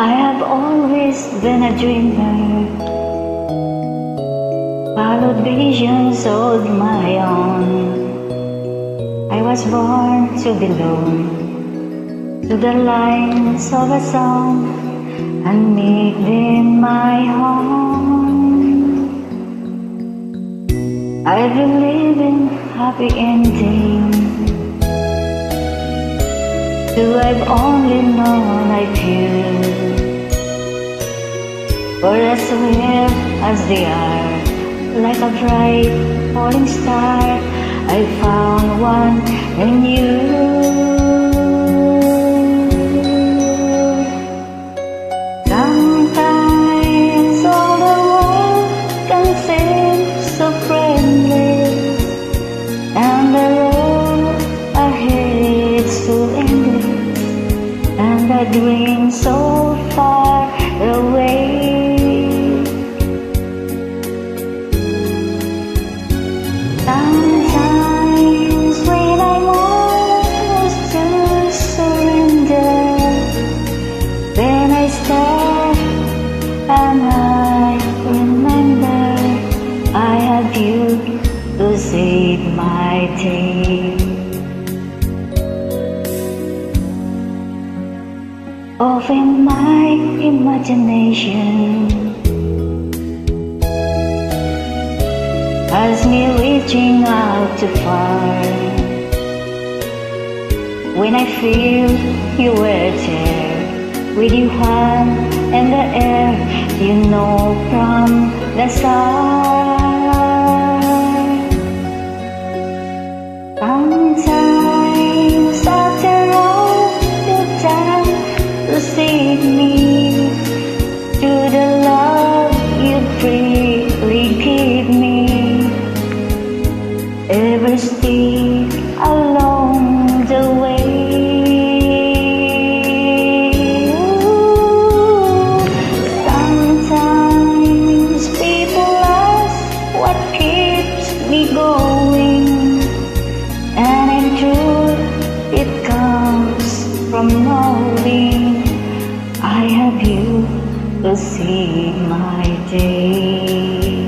I have always been a dreamer, followed visions of my own. I was born to belong to the lines of a song and make them my home. I believe in happy ending, though I've only known a few. For as rare as they are, like a bright falling star, I found one in you. Sometimes all the world can seem so friendly, and the road ahead so endless, and the dream so far away. Sometimes when I'm almost to surrender, then I stop and I remember I have you to save my day. Often my imagination has me reaching out too far. When I feel you were there, with your hand in the air, you know from the start. Sometimes after all the time to save me, to the love you freely give me, ever stay along the way. Sometimes people ask what keeps me going, and in truth it comes from knowing I have you to see my day.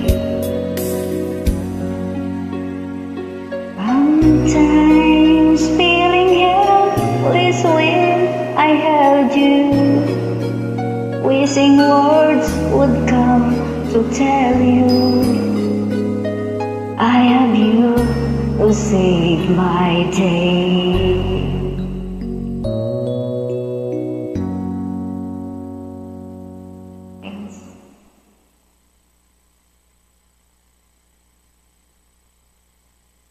Sometimes feeling helpless when I held you, wishing words would come to tell you I have you to save my day.